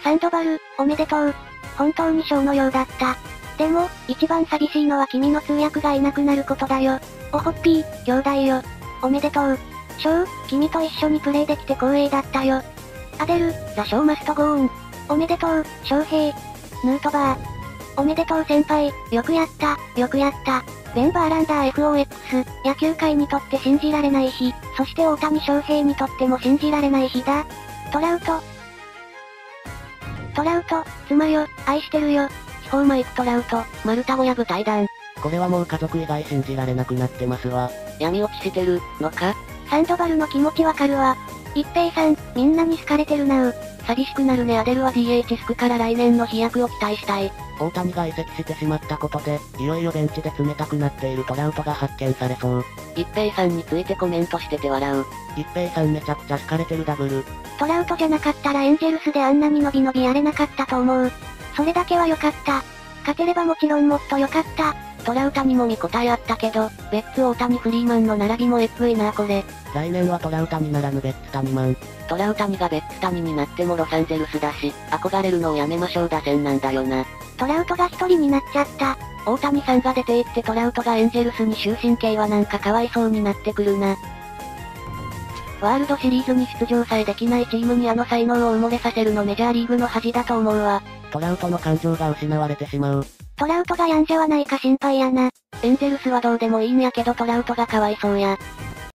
サンドバル、おめでとう。本当にショーのようだった。でも、一番寂しいのは君の通訳がいなくなることだよ。おホッピー、兄弟よ。おめでとう。ショー、君と一緒にプレイできて光栄だったよ。アデル、ザショーマストゴーン。おめでとう、翔平。ヌートバー。おめでとう先輩、よくやった、よくやった。ベン・バーランダー FOX、野球界にとって信じられない日、そして大谷翔平にとっても信じられない日だ。トラウト、妻よ、愛してるよ。 地方マイクトラウト、丸太小屋部対談。 これはもう家族以外信じられなくなってますわ。 闇落ちしてる、のか？ サンドバルの気持ちわかるわ。一平さん、みんなに好かれてるなう。 寂しくなるね。アデルは DH スクから来年の飛躍を期待したい。 大谷が移籍してしまったことで、いよいよベンチで冷たくなっているトラウトが発見されそう。 一平さんについてコメントしてて笑う。 一平さんめちゃくちゃ好かれてるダブル。 トラウトじゃなかったらエンジェルスであんなに伸び伸びやれなかったと思う。それだけは良かった。勝てればもちろんもっと良かった。 トラウタにも見応えあったけど、ベッツ大谷フリーマンの並びもエグいなこれ。 来年はトラウタにならぬベッツタニマン。 トラウタニがベッツタニになってもロサンゼルスだし、憧れるのをやめましょう打線なんだよな。 トラウトが一人になっちゃった。 大谷さんが出て行ってトラウトがエンジェルスに終身刑はなんかかわいそうになってくるな。ワールドシリーズに出場さえできないチームにあの才能を埋もれさせるのメジャーリーグの恥だと思うわ。 トラウトの感情が失われてしまう。 トラウトが病んじゃわないか心配やな。 エンゼルスはどうでもいいんやけどトラウトがかわいそうや。